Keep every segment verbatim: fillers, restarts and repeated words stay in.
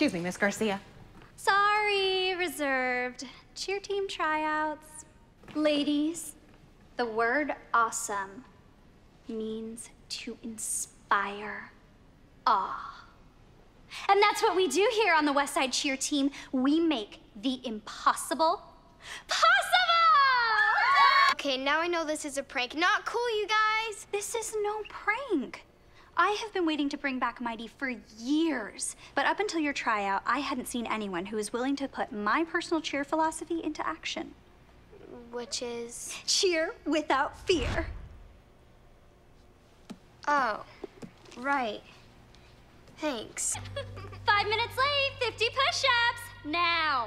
Excuse me, Miss Garcia. Sorry, reserved. Cheer team tryouts. Ladies, the word awesome means to inspire awe. And that's what we do here on the West Side Cheer Team. We make the impossible possible! Okay, now I know this is a prank. Not cool, you guys. This is no prank. I have been waiting to bring back Mighty for years. But up until your tryout, I hadn't seen anyone who was willing to put my personal cheer philosophy into action. Which is? Cheer without fear. Oh, right. Thanks. Five minutes late, fifty push-ups, now.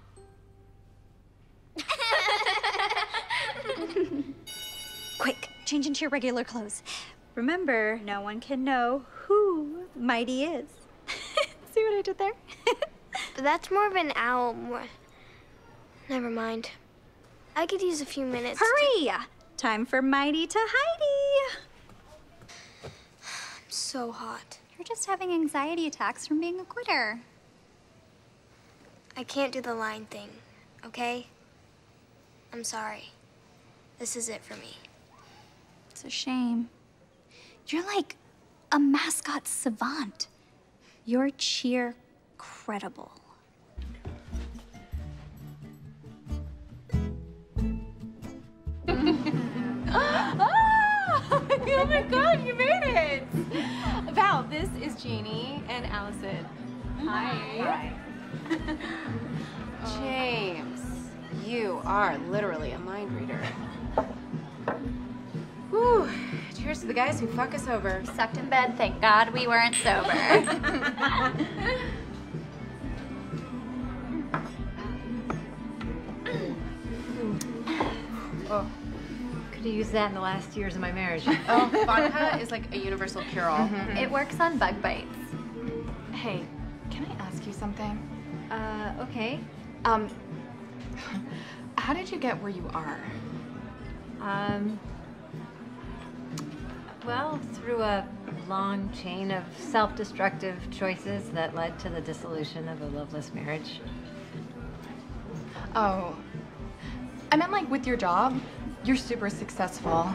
Quick, change into your regular clothes. Remember, no one can know who Mighty is. See what I did there? But that's more of an owl. More... Never mind. I could use a few minutes. Hurry! To... Time for Mighty to Heidi. I'm so hot. You're just having anxiety attacks from being a quitter. I can't do the line thing, okay? I'm sorry. This is it for me. It's a shame. You're like a mascot savant. You're cheer credible. Oh my God, you made it! Val, this is Jeannie and Allison. Hi. Hi. James, you are literally a mind reader. Whew. Cheers to the guys who fuck us over. Sucked in bed, thank God we weren't sober. Oh, could have used that in the last years of my marriage. Oh, vodka is like a universal cure-all. Mm-hmm. It works on bug bites. Hey, can I ask you something? Uh, okay. Um, how did you get where you are? Um, well, through a long chain of self-destructive choices that led to the dissolution of a loveless marriage. Oh, I meant like with your job. You're super successful.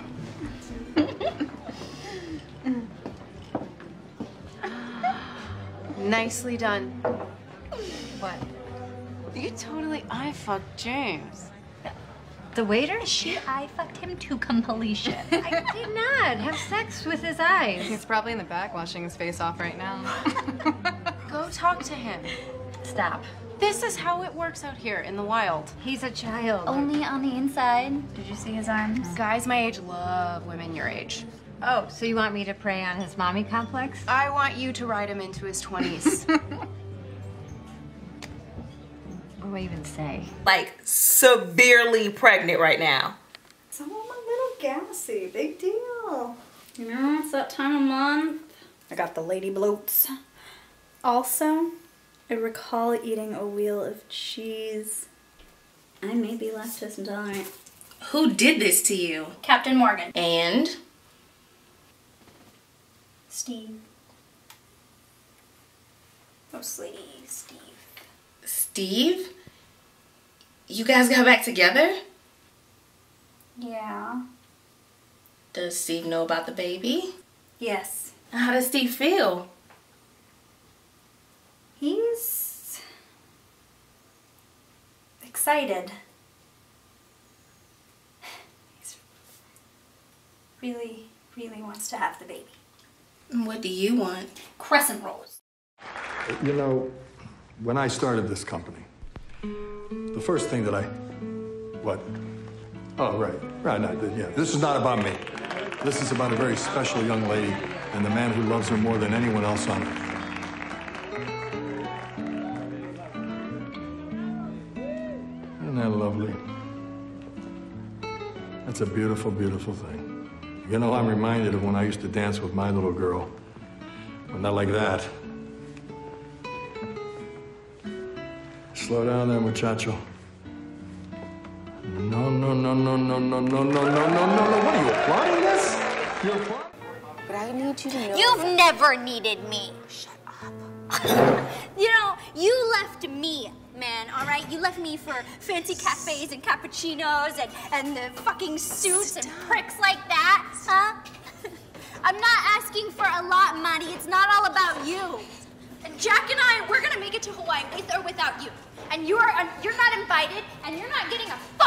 Nicely done. What? You totally eye fucked James. The waiter? She I fucked him to completion. I did not have sex with his eyes. He's probably in the back washing his face off right now. Go talk to him. Stop. This is how it works out here in the wild. He's a child. Only on the inside. Did you see his arms? Guys my age love women your age. Oh, so you want me to prey on his mommy complex? I want you to ride him into his twenties. What do I even say? Like, severely pregnant right now. So I'm a little gassy. Big deal. You know, it's that time of month. I got the lady bloats. Also, I recall eating a wheel of cheese. I may be lactose intolerant. Who did this to you? Captain Morgan. And? Steve. Mostly Steve. Steve? You guys got back together? Yeah. Does Steve know about the baby? Yes. How does Steve feel? He's excited. He's really, really wants to have the baby. What do you want? Crescent rolls. You know, when I started this company, the first thing that I... What? Oh, right. Right, no, yeah. This is not about me. This is about a very special young lady and the man who loves her more than anyone else on earth. Isn't that lovely? That's a beautiful, beautiful thing. You know, I'm reminded of when I used to dance with my little girl. But not like that. Slow down there, muchacho. No, no, no, no, no, no, no, no, no, no, no, no. What are you applying this? You're applying? But I need you to know You've that... never needed me. Shut up. You know, You left me, man, all right? You left me for fancy cafes and cappuccinos and, and the fucking suits and pricks like that, huh? I'm not asking for a lot, Maddie. It's not all about you. Jack and I, we're gonna make it to Hawaii with or without you. And you're, you're not invited, and you're not getting a